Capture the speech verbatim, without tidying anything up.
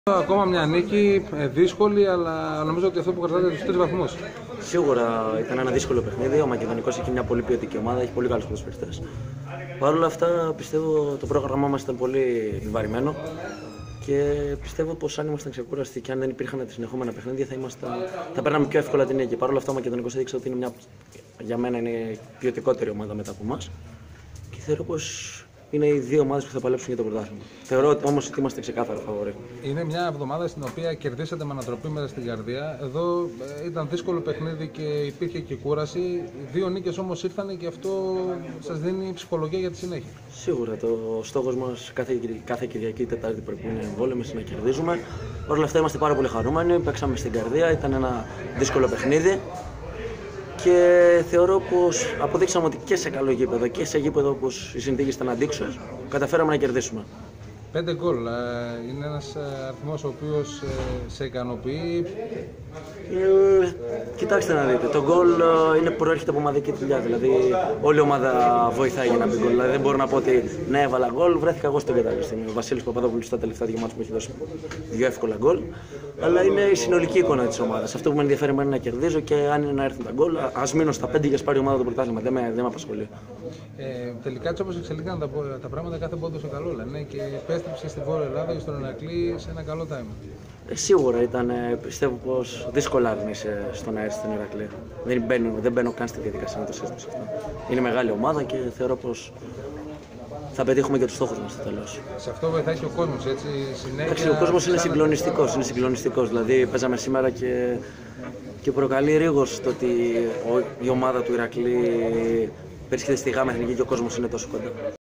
Ακόμα μια νίκη δύσκολη, αλλά νομίζω ότι αυτό που κρατάτε τους τρεις βαθμούς. Σίγουρα ήταν ένα δύσκολο παιχνίδι. Ο Μακεδονικός έχει μια πολύ ποιοτική ομάδα, έχει πολύ καλούς ποδοσφαιριστές. Παρ' όλα αυτά, πιστεύω το πρόγραμμά μας ήταν πολύ βαρημένο και πιστεύω πως αν ήμασταν ξεκούραστοι και αν δεν υπήρχαν τα συνεχόμενα παιχνίδια θα, ήμασταν, θα παίρναμε πιο εύκολα την νίκη. Παρ' όλα αυτά, ο Μακεδονικός έδειξε ότι είναι μια, για μένα είναι ποιοτικότερη ομάδα μετά από εμάς και θεωρώ πως είναι οι δύο ομάδες που θα παλέψουν για το πρωτάθλημα. Θεωρώ όμως ότι είμαστε ξεκάθαρα φαβορί. Είναι μια εβδομάδα στην οποία κερδίσατε με ανατροπή μέσα στην καρδιά. Εδώ ήταν δύσκολο παιχνίδι και υπήρχε και κούραση. Οι δύο νίκες όμως ήρθαν και αυτό σας δίνει ψυχολογία για τη συνέχεια. Σίγουρα. Το στόχος μας κάθε, κάθε Κυριακή, Τετάρτη πρέπει να είναι εμβόλεμες, να κερδίζουμε. Παρ' όλα αυτά είμαστε πάρα πολύ χαρούμενοι. Παίξαμε στην καρδιά, ήταν ένα δύσκολο παιχνίδι. Και θεωρώ πως αποδείξαμε ότι και σε καλό γήπεδο και σε γήπεδο όπως οι συνθήκες ήταν αντίξωες, καταφέραμε να κερδίσουμε. Πέντε γκολ είναι ένας αριθμός ο οποίος σε ικανοποιεί. Ε, κοιτάξτε να δείτε, το γκολ είναι προέρχεται από ομαδική δουλειά. Δηλαδή, όλη η ομάδα βοηθάει για να μπει γκολ. Δηλαδή, δεν μπορώ να πω ότι ναι, έβαλα γκολ, βρέθηκα εγώ στην κατάλληλη στιγμή. Ο Βασίλης Παπαδόπουλος στα τελευταία δύο μάτς μου έχει δώσει δύο εύκολα γκολ. Αλλά είναι η συνολική εικόνα της ομάδας. Αυτό που με ενδιαφέρει είναι να κερδίζω και αν είναι να έρθουν τα γκολ, ας μείνω στα πέντε για να πάρει η ομάδα το πρωτάθλημα. Δεν με, με απασχολεί. Ε, τελικά, έτσι όπως εξελίχθηκαν τα, τα πράγματα, κάθε πόντο σε καλό λένε και επέστρεψε στη Βόρεια Ελλάδα και στον Ηρακλή σε ένα καλό time. Ε, σίγουρα ήταν, πιστεύω πως δύσκολα αρνείσαι στον αέρα στην Ηρακλή. Δεν μπαίνω, δεν μπαίνω καν στη διαδικασία να το σύστημα αυτό. Είναι μεγάλη ομάδα και θεωρώ πως θα πετύχουμε και τους στόχους μας στο τέλος. Σε αυτό βοηθάει και ο κόσμος, έτσι, συνέχεια. Εντάξει, ο κόσμος είναι συγκλονιστικός, είναι συγκλονιστικός. Δηλαδή παίζαμε σήμερα και, και προκαλεί ρίγος το ότι η ομάδα του Ηρακλή βρίσκεται στη Γάμα Εθνική και ο κόσμος είναι τόσο κοντά.